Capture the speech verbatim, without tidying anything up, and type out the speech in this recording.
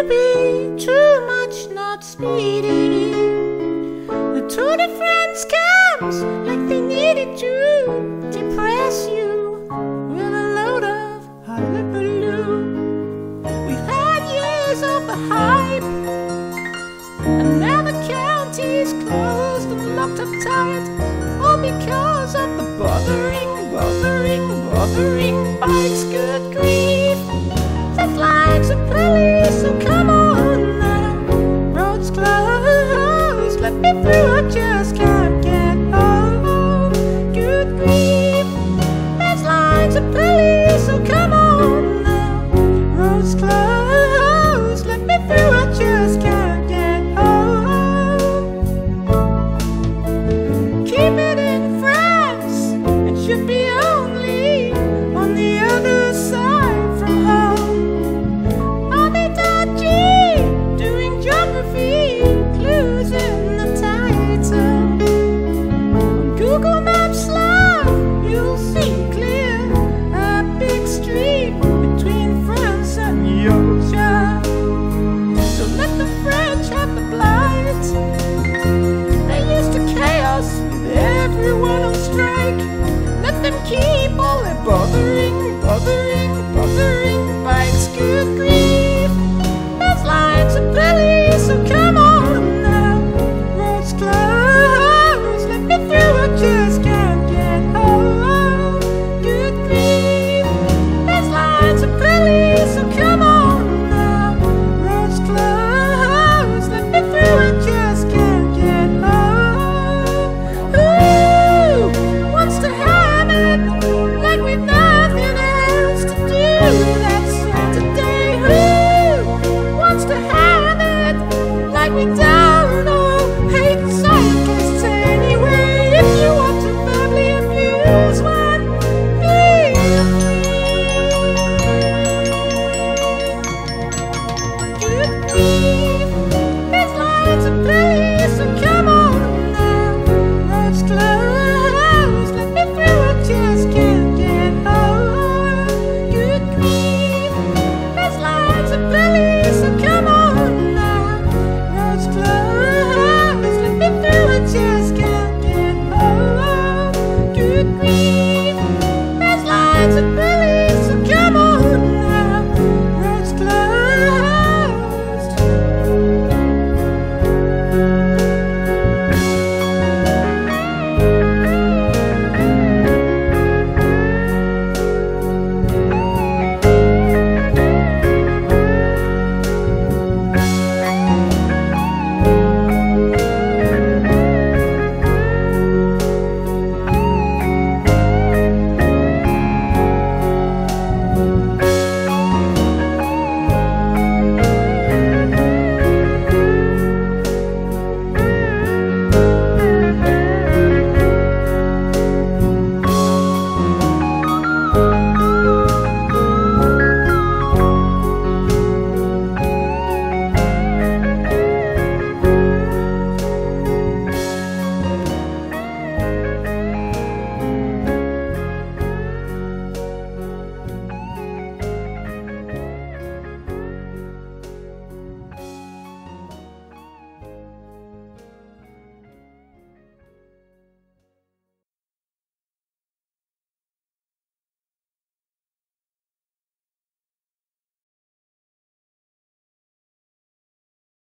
to be too much, not speedy. The Tour de France comes like they needed to depress you with a load of hullabaloo. We've had years of the hype, and now the county's closed and locked up tight, all because of the bothering, bothering, bothering bikes. Good grief, the flags of police, so come on now. Roads closed, let me through, I just can't get home. Good grief, there's lines of police, so come on now. Roads closed, let me through, I just can't get home. Keep it in France, it should be only on the other side from home. Are they dodgy, doing geography, clues in the title? On Google Maps love, you'll see clear a big street between France and Yorkshire. So let the French have the blight. They're used to chaos with everyone on strike.